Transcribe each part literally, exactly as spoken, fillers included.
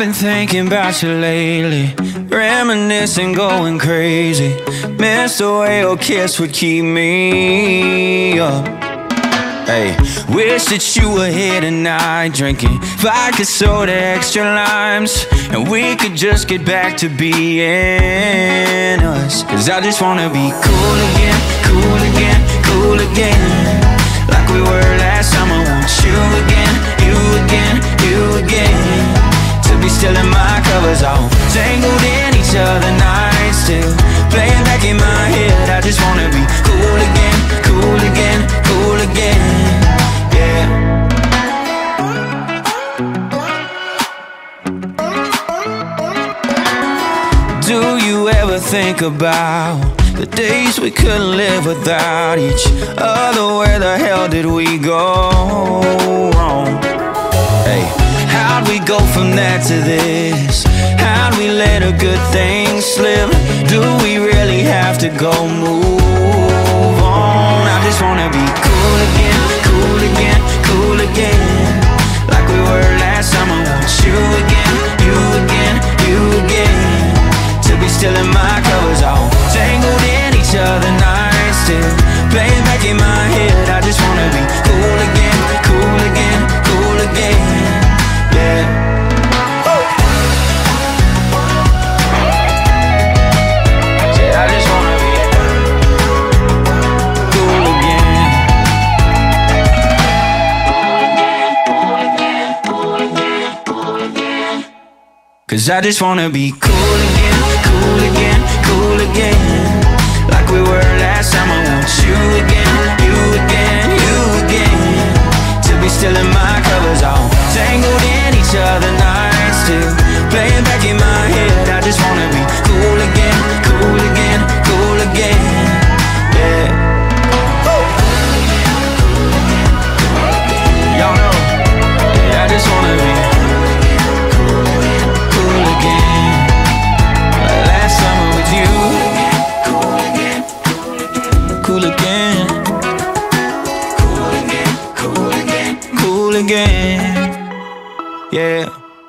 been thinking about you lately, reminiscing, going crazy. Miss the way your kiss would keep me up. Hey, wish that you were here tonight, drinking vodka soda, extra limes, and we could just get back to being us. Cause I just wanna be cool again, cool again, cool again, like we were last summer. Want you again, you again, you again, to be still in my covers, all tangled in each other nights, still playing back in my head. I just wanna be cool again, cool again, cool again, yeah. Do you ever think about the days we couldn't live without each other? Where the hell did we go wrong? Hey, how'd we go from that to this? How'd we let a good thing slip? Do we really have to go move on? I just wanna be cool again, cool again, cool again, like we were last summer. Want you again, you again, you again, to be still in my covers, all tangled in each other nights, still playing back in my head. I just wanna be cool again, cool again, cool again, yeah. I just wanna be cool again. Cool again, cool again, cool again. Cause I just wanna be cool again, cool again, cool again, like we were last time. I want you again, you again, you again, to be still in my covers, all tangled in each other nights, still playing back in my head. I just wanna be cool again, cool again, cool again, yeah. Y'all know, yeah, I just wanna be cool again, like last summer with you. Cool again, cool again, cool again, cool again, cool again, yeah.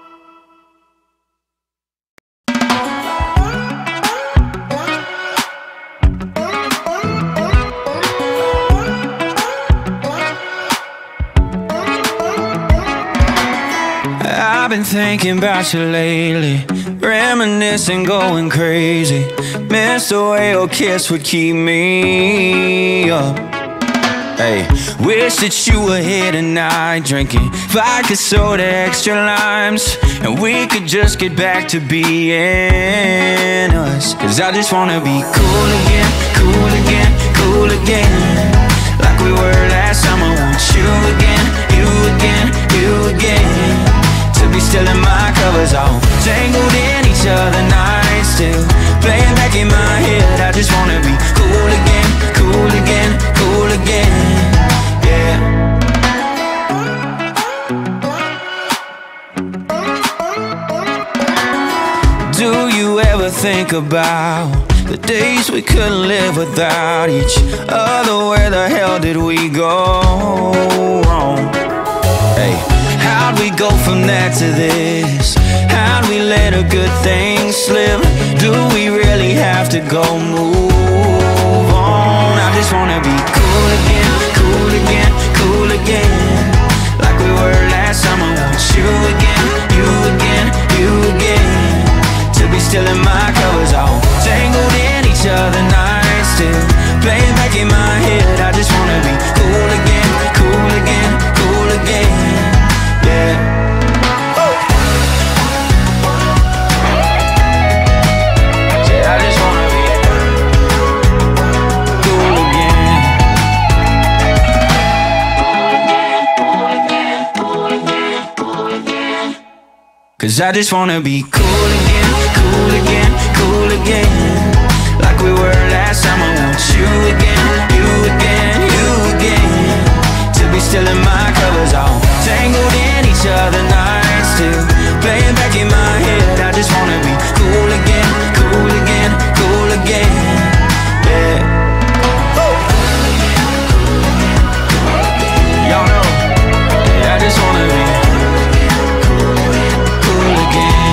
I've been thinking about you lately, reminiscing, going crazy. Miss the way your kiss would keep me up. Hey, wish that you were here tonight, drinking vodka soda, extra limes, and we could just get back to being us. Cause I just wanna be cool again, cool again, cool again, like we were last summer. Want you again, you again, you again, to be still in my covers, all tangled in each other nights, still playing back in my head. I just wanna be cool again, cool again, cool again, yeah. Do you ever think about the days we couldn't live without each other? Where the hell did we go wrong? Hey, how'd we go from that to this? How'd we let a good thing slip? Do we really have to go move on? I just wanna be cool again, cool again, cool again, like we were last summer. Want you again, you again, you again, to be still in my covers, all tangled in each other nights, still playing back in my head. I just wanna be cool again, cool again, cool again, yeah. I just wanna be cool again. Cool again, cool again, cool again. Cause I just wanna be cool again, cool again, cool again, like we were last time. I want you again, you again, you again, to be still in my covers, all tangled in each other nights, still playing back in my head. I just wanna be cool again, cool again, cool again, yeah. Y'all know, yeah, I just wanna be cool again.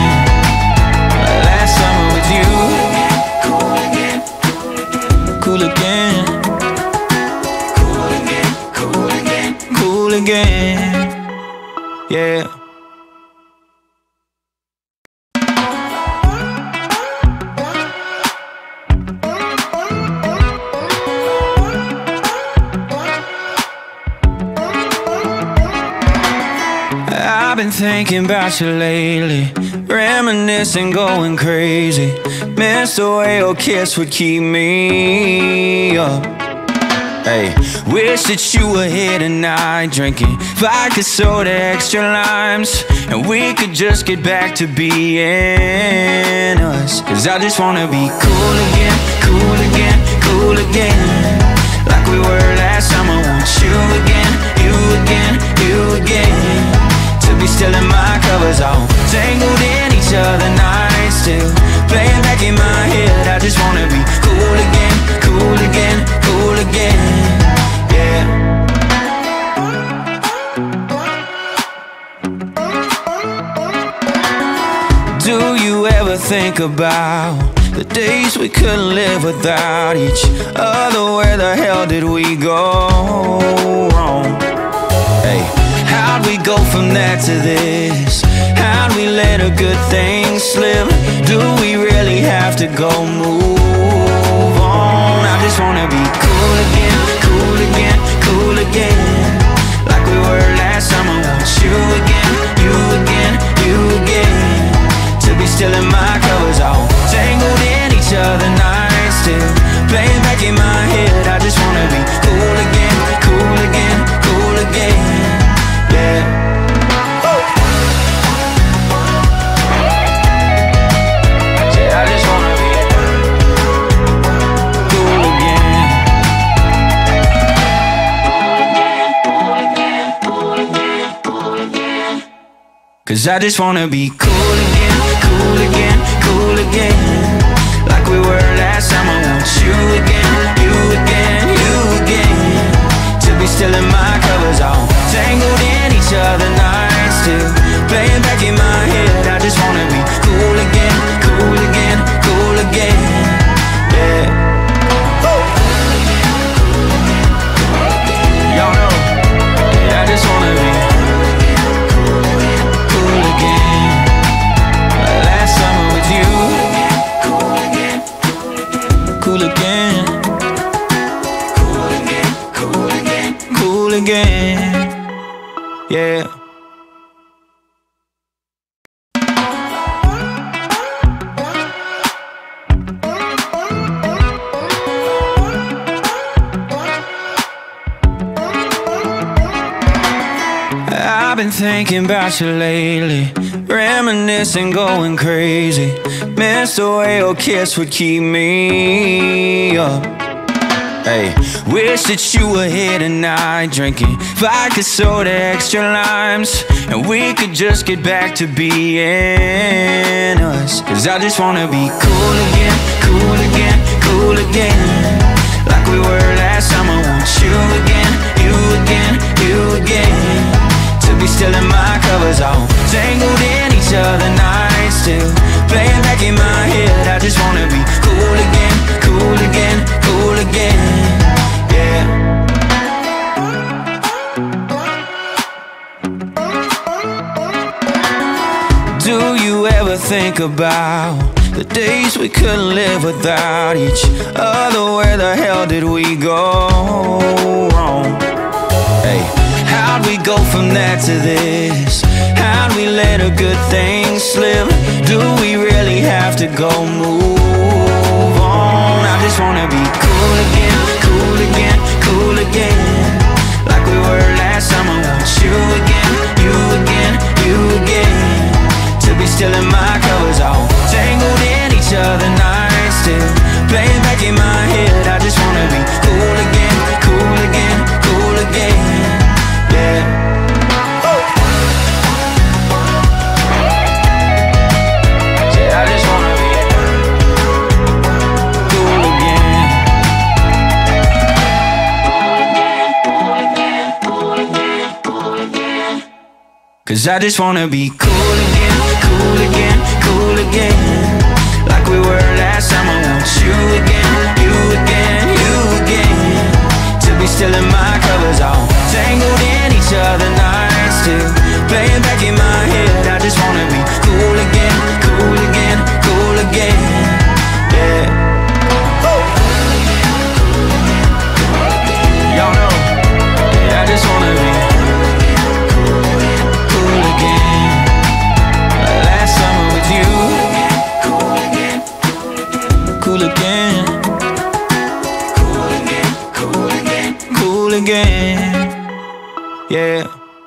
thinking about you lately, reminiscing, going crazy. Miss the way your kiss would keep me up. Hey, wish that you were here tonight, drinking vodka soda, extra limes, and we could just get back to being us. Cause I just wanna be cool again, cool again, cool again, like we were last time. I want you again, you again, you again, to be still in my covers, all tangled in each other nights, still playing back in my head. I just wanna be cool again, cool again, cool again, yeah. Do you ever think about the days we couldn't live without each other? Where the hell did we go wrong? Hey, how'd we go from that to this? How'd we let a good thing slip? Do we really have to go move on? I just wanna be cool again, cool again, cool again, like we were last time. I want you again, you again, you again, to be still in my covers, all tangled in each other nights, still playing back in my head. I just wanna be cool again, cool again, cool again, yeah. Yeah, I just wanna be cool again. Cool again, cool again, cool again, cool again. Cause I just wanna be cool again, cool again, cool again, like we were last time. I want you again, you again, you again, to be still in my covers, all tangled in each other nights, still playing back in my head. I just wanna be cool again, cool again, cool again, yeah. Y'all know, yeah, I just wanna be cool again, like last summer with you. Cool again, cool again, cool again, cool again, cool again, yeah. I've been thinking about you lately, reminiscing, going crazy. Miss the way your kiss would keep me up. Hey, wish that you were here tonight, drinking vodka soda, extra limes, and we could just get back to being us. Cause I just wanna be cool again, cool again, cool again, like we were last time. I want you again, you again, you again, to be still in my covers, all tangled in each other nights, still playing back in my head. I just wanna be cool again, cool again, cool again, yeah. Do you ever think about the days we couldn't live without each other? Where the hell did we go wrong? Hey, how'd we go from that to this? How'd we let a good thing slip? Do we really have to go move on? I just wanna be cool again, cool again, cool again, like we were last time. I want you again, you again, you again, to be still in my covers, all tangled in each other nights, still playing back in my head. I just wanna be cool again, cool again, cool again, yeah. Yeah, I just wanna be cool again. Cool again, cool again, cool again, cool again. Cause I just wanna be cool again, cool again, cool again, like we were last time. I want you again, you again, you again, to be still in my covers, all tangled in each other nights, still playing back in my head. I just wanna be cool again, cool again, cool again, yeah. Y'all know, yeah, I just wanna be cool again. cool again, cool again, cool again, cool again, yeah.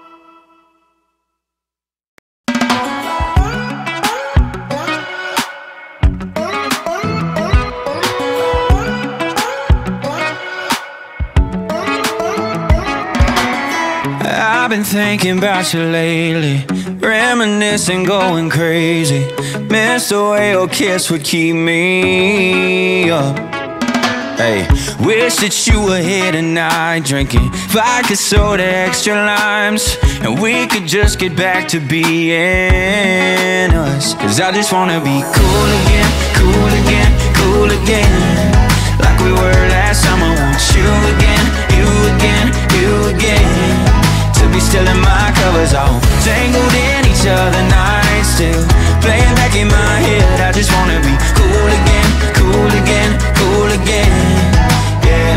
I've been thinking about you lately, reminiscing, going crazy. Miss the way your kiss would keep me up. Hey, wish that you were here tonight, drinking vodka soda, extra limes, and we could just get back to being us. Cause I just wanna be cool again, cool again, cool again, like we were last time. I want you again, you again, you again, to be still in my covers, all tangled in each other nights, still playing back in my head. I just wanna be cool again, cool again, cool again, yeah.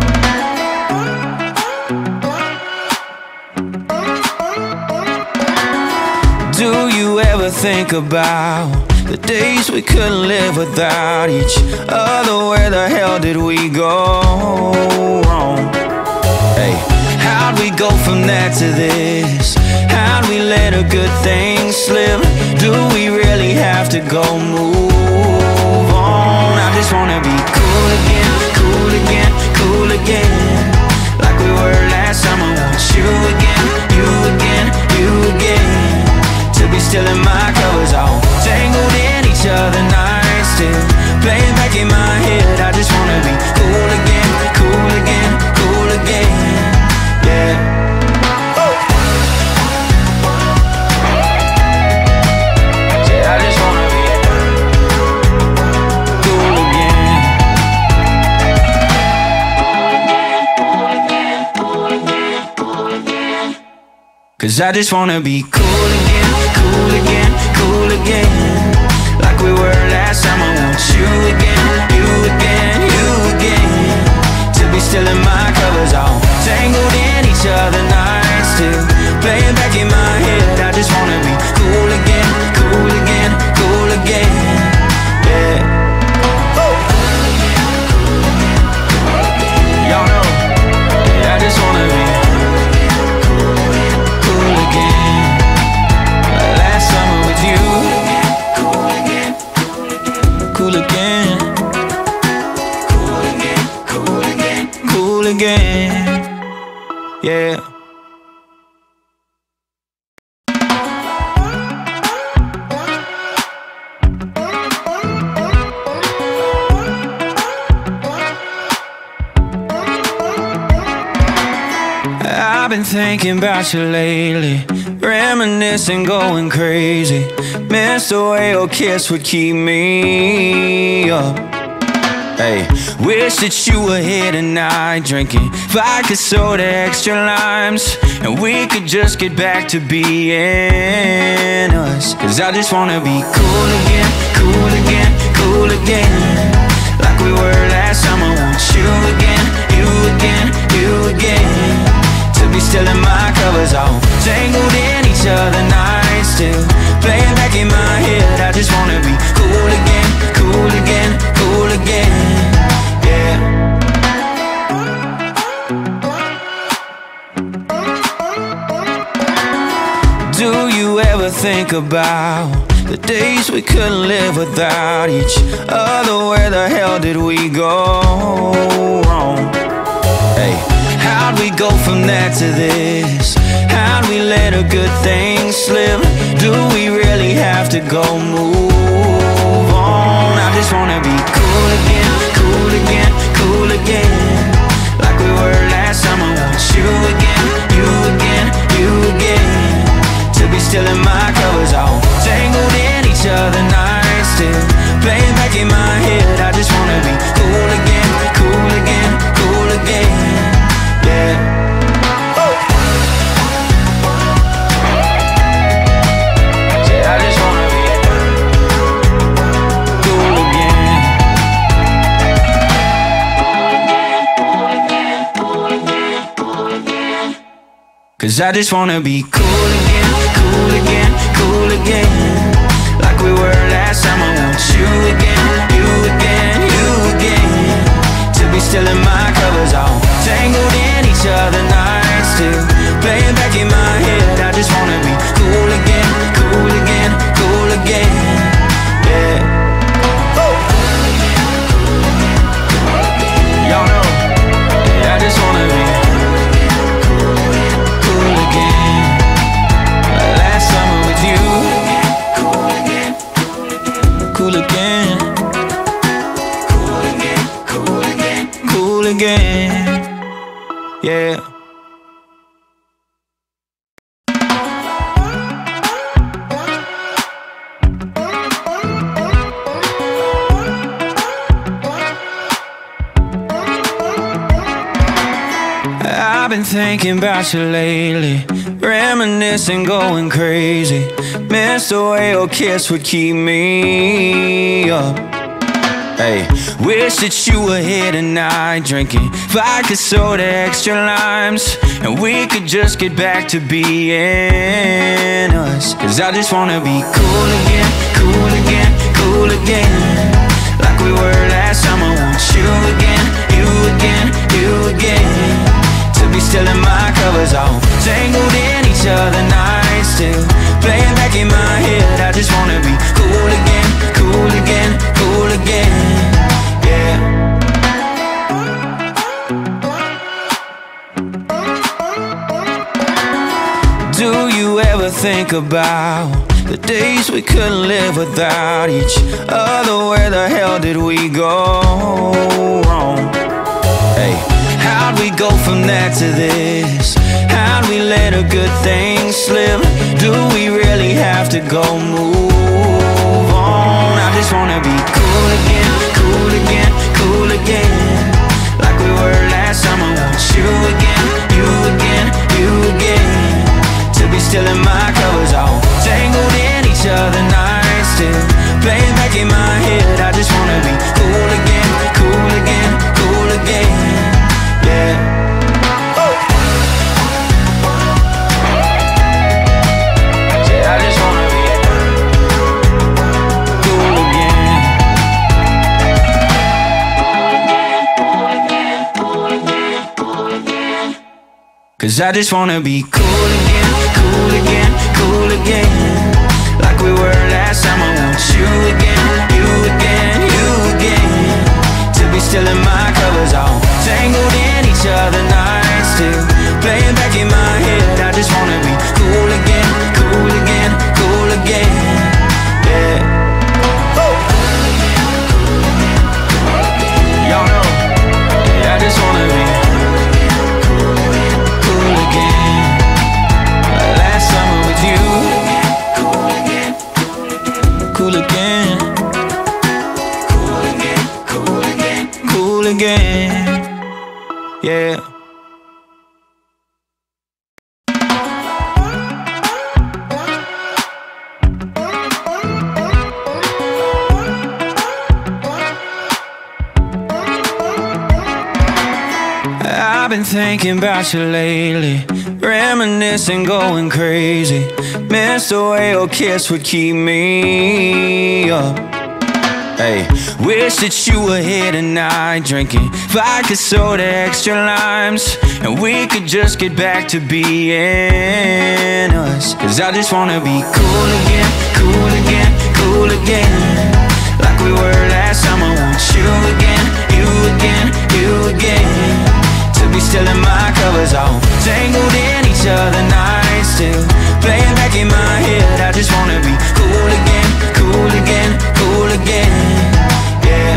Do you ever think about the days we couldn't live without each other? Where the hell did we go wrong? Hey, how'd we go from that to this? How'd we let a good thing slip? Do we really have to go move on? I just wanna be cool again, cool again, cool again, like we were last time. I want you again, you again, you again, to be still in my covers, all tangled in each other nights, still playing back in my head. I just wanna be cool again, cool again, cool again, yeah. I just wanna be cool again, cool again, cool again, cool again, cause I just wanna be cool again, cool again, cool again, like we were last time. I want you again, you again, you again, to be still in my covers, all tangled in each other nights, still playing back in my head. I just wanna be cool again, cool again, cool again, yeah. Y'all know, yeah, I just wanna be cool again, like last summer with you. Cool again, cool again, cool again, cool again, cool again, yeah. I've been thinking about you lately, reminiscing, going crazy. Miss the way your kiss would keep me up. Hey, wish that you were here tonight, drinking vodka soda, extra limes, and we could just get back to being us. Cause I just wanna be cool again, cool again, cool again, like we were last time. I want you again, you again, you again, to be still in my covers, all tangled in each other nights, still playing back in my head. I just wanna be cool again, cool again, cool again, yeah. Do you ever think about the days we couldn't live without each other? Where the hell did we go wrong? Hey, how'd we go from that to this? How'd we let a good thing slip? Do we really have to go move on? I just wanna be cool again, cool again, cool again, like we were last time. I want you again, you again, you again, to be still in my covers, all tangled in each other nights, still playing back in my head. I just wanna be cool again, cool again, cool again, yeah. Yeah, I just wanna be cool again, cool again, cool again, cool again, cause I just wanna be cool again, cool again, cool again, like we were last time. I want you again, you again, you yeah. I've been thinking about you lately, reminiscing, going crazy. Miss the way your kiss would keep me up. Hey, wish that you were here tonight, drinking vodka soda, extra limes, and we could just get back to being us. Cause I just wanna be cool again, cool again, cool again, like we were last time. I want you again, you again, you again, to be still in my covers, all tangled in each other nights, still playing back in my head. I just wanna be cool again, cool again, cool again, yeah. Do you ever think about the days we couldn't live without each other? Where the hell did we go wrong? Hey, how'd we go from that to this? How'd we let a good thing slip? Do we really have to go move on? I just wanna be cool again, cool again, cool again, like we were last time. I want you again, you again, you again, to be still in my covers, all tangled in each other nights, still playing back in my head. I just wanna be cool again, cool again, cool again, yeah. I just wanna be cool again. Cool again, cool again, cool again, cool again. Cause I just wanna be cool again, cool again, cool again, like we were last time. I want you again, you again, you again, to be still in my covers, all tangled in each other nights, still playing back in my head. I just wanna be cool again, cool again, cool again, yeah. Y'all know, yeah, I just wanna be cool again, like last summer with you. Cool again, cool again, cool again, cool again, cool again, yeah. I've been thinking about you lately, reminiscing, going crazy. Miss the way your kiss would keep me up. Hey, wish that you were here tonight, drinking vodka soda, extra limes, and we could just get back to being us. Cause I just wanna be cool again, cool again, cool again, like we were last time. I want you again, you again, you again, to be still in my covers, all tangled in each other nights, still playing back in my head. I just wanna be cool again, cool again, cool again, yeah.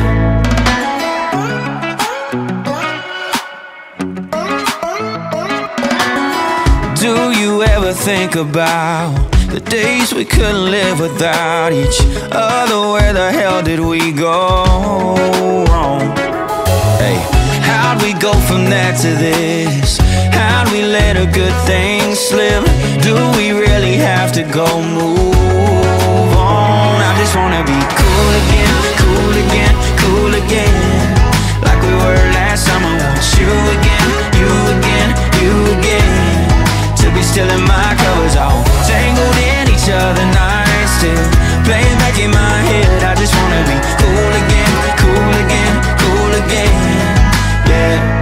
Do you ever think about the days we couldn't live without each other? Where the hell did we go wrong? Hey, how'd we go from that to this? How'd we let a good thing slip? Do we really have to go move on? I just wanna be cool again, cool again, cool again, like we were last time. I want you again, you again, you again, to be still in my covers, all tangled in each other nights, still playing back in my head. I just wanna be cool again, cool again, cool again, yeah.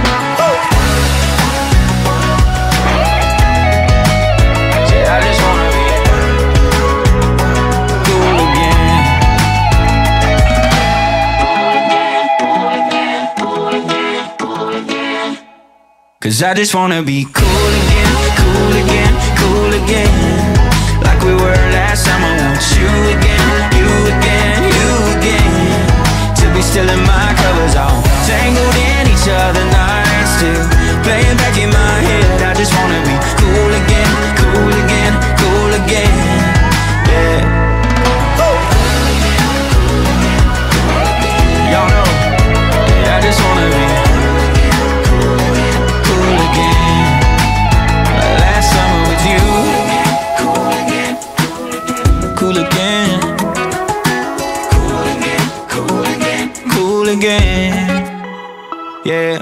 I just wanna be cool again. Cool again, cool again, cool again, cool again. Cause I just wanna be cool again, cool again, cool again, like we were last time. I want you again, you again, you again, to be still in my covers, all tangled in each other nights, still playing back again. Yeah.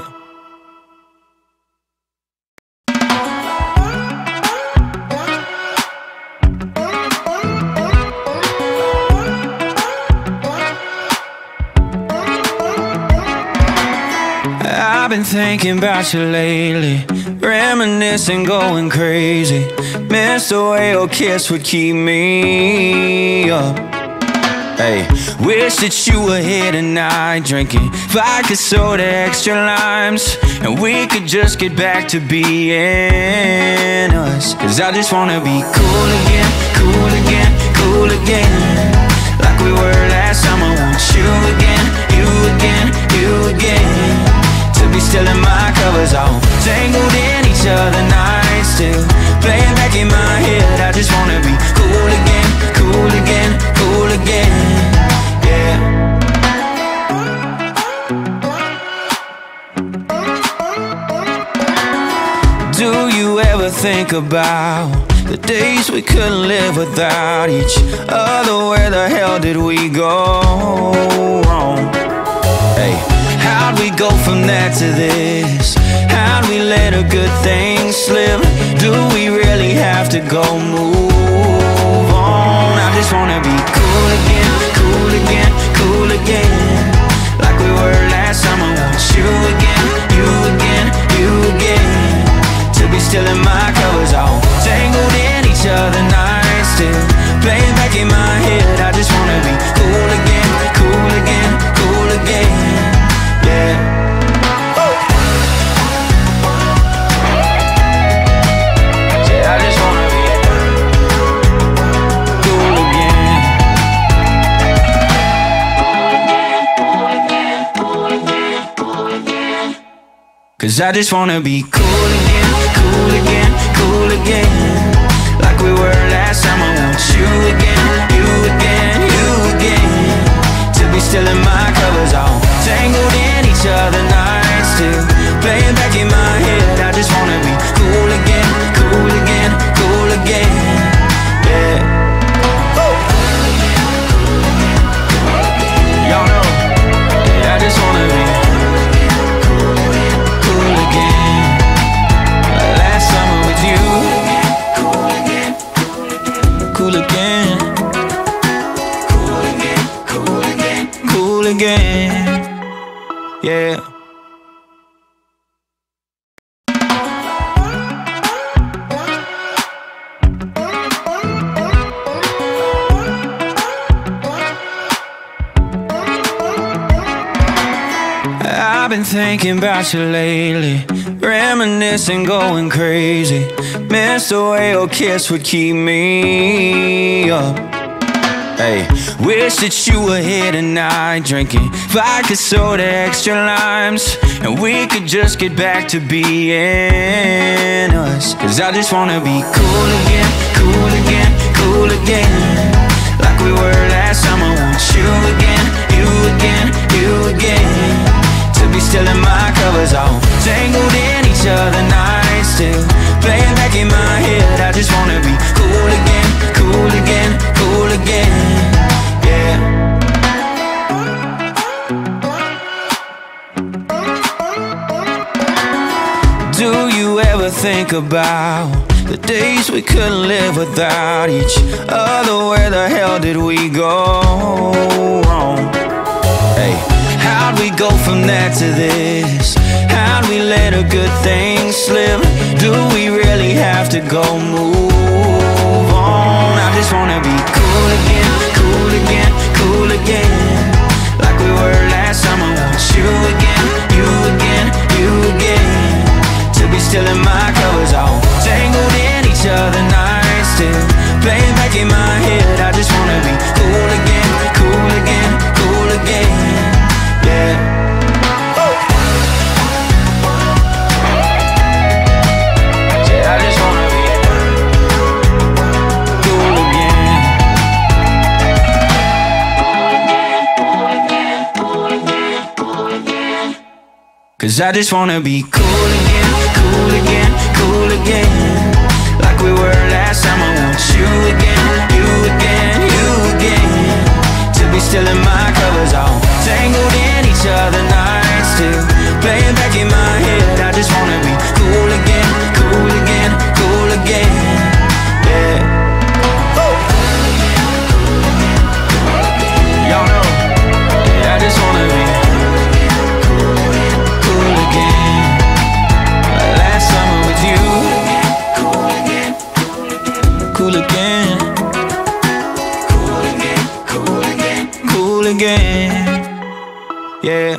I've been thinking about you lately, reminiscing, going crazy. Miss the way your kiss would keep me up. Hey, wish that you were here tonight, drinking vodka soda, extra limes, and we could just get back to being us. Cause I just wanna be cool again, cool again, cool again, like we were last time. I want you again, you again, you again, to be still in my covers, all tangled in each other nights, still playing back in my head. I just wanna be cool again, cool again, cool again, yeah. Do you ever think about the days we couldn't live without each other? Where the hell did we go wrong? Hey, how'd we go from that to this? How'd we let a good thing slip? Do we really have to go move on? I just wanna be cool again, cool again, cool again, like we were last time. I want you again, you again, you again, to be still in my covers, all tangled in each other nights, still playing back in my head. I just wanna be cool again, cool again, cool again, yeah. Yeah, I just wanna be cool again. Cool again, cool again, cool again, cool again. Cause I just wanna be cool again, cool again, cool again, like we were last time. I want you again, you again, you again, to be still in my covers, all tangled in each other nights, still playing back in my head. I just wanna be cool again, cool again, cool again, yeah. Y'all know, yeah, I just wanna be cool again, like last summer with you. Cool again, cool again, cool again, cool again, cool again, yeah. I've been thinking about you lately, reminiscing, going crazy. Miss the way your kiss would keep me up. Hey, wish that you were here tonight, drinking vodka soda, extra limes, and we could just get back to being us. Cause I just wanna be cool again, cool again, cool again, like we were last time. I want you again, you again, you again, to be still in my covers, all tangled in each other nights, still playing back in my head. I just wanna be cool again, cool again, cool again, yeah. Do you ever think about the days we couldn't live without each other? Where the hell did we go wrong? Hey, how'd we go from that to this? How'd we let a good thing slip? Do we really have to go move on? I just wanna be cool again, cool again, cool again, like we were last time. I want you again, you again, you again, to be still in my covers, all tangled in each other nights, still playing back in my head. I just wanna be cool again, cool again, cool again, yeah. Yeah, I just wanna be cool again. Cool again, cool again, cool again, cool again. Cause I just wanna be cool again, cool again, cool again, like we were last time. I want you again, you again, you again, to be still in my covers, all tangled in each other yeah.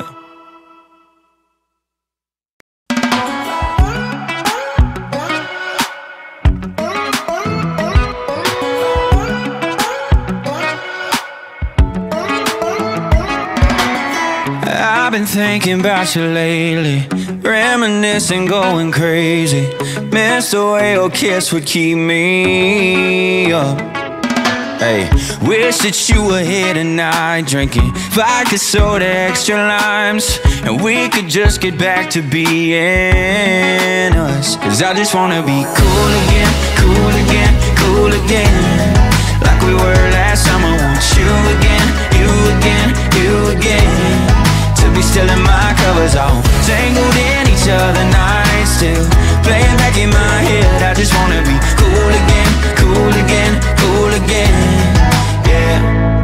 I've been thinking about you lately, reminiscing, going crazy. Miss the way your kiss would keep me up. Hey, wish that you were here tonight, drinking vodka soda, extra limes, and we could just get back to being us. Cause I just wanna be cool again, cool again, cool again, like we were last summer. Want you again, you again, you again, to be still in my covers, all tangled in each other nights, still playing back in my head. I just wanna be cool again, cool again, cool again, yeah.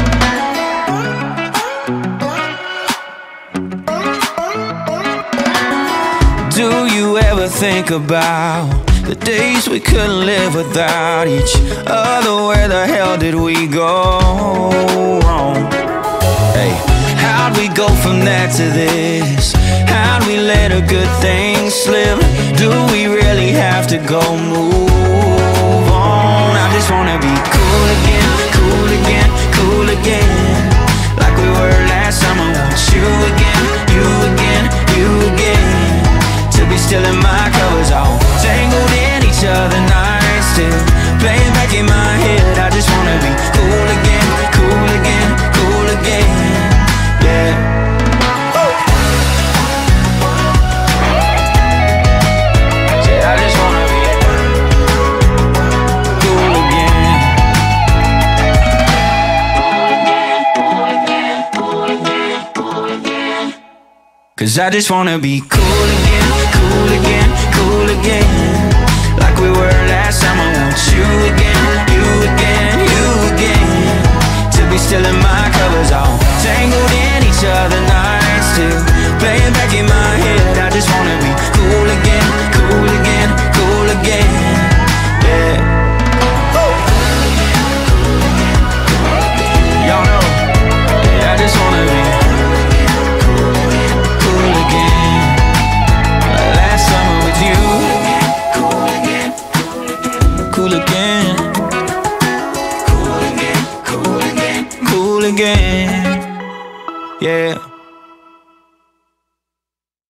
Do you ever think about the days we couldn't live without each other? Where the hell did we go wrong? Hey, how'd we go from that to this? How'd we let a good thing slip? Do we really have to go move on? I just wanna be cool again, cool again, cool again, like we were last summer. Want you again, you again, you again, to be still in my covers, all tangled in each other nights, still playing back in my head. I just wanna be cool again, cool again, cool again, yeah. I just wanna be cool again. Cool again, cool again, cool again, cool again. Cause I just wanna be cool again, cool again, cool again, like we were last summer. Want you again, you again, you again, to be still in my covers, all tangled in each other